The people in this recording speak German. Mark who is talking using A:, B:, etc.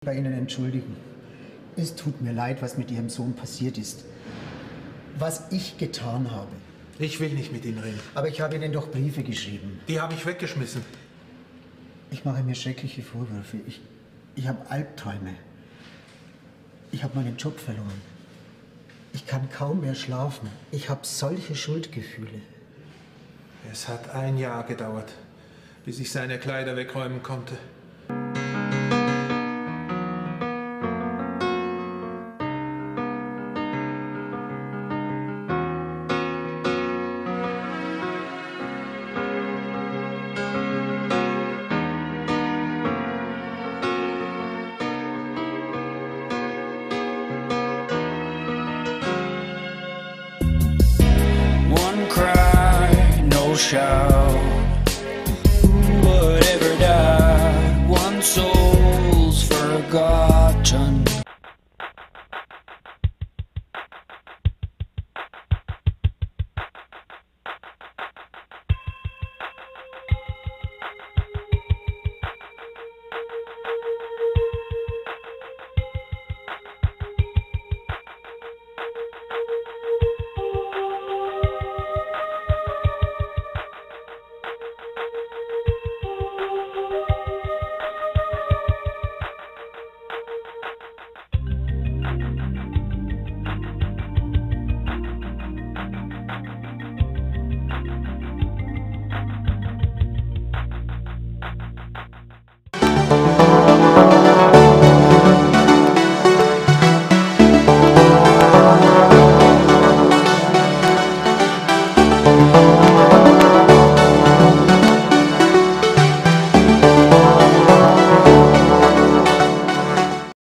A: Bei Ihnen entschuldigen. Es tut mir leid, was mit Ihrem Sohn passiert ist. Was ich getan habe.
B: Ich will nicht mit Ihnen reden.
A: Aber ich habe Ihnen doch Briefe geschrieben.
B: Die habe ich weggeschmissen.
A: Ich mache mir schreckliche Vorwürfe. Ich habe Albträume. Ich habe meinen Job verloren. Ich kann kaum mehr schlafen. Ich habe solche Schuldgefühle.
B: Es hat 1 Jahr gedauert, bis ich seine Kleider wegräumen konnte.
C: One cry, no shout.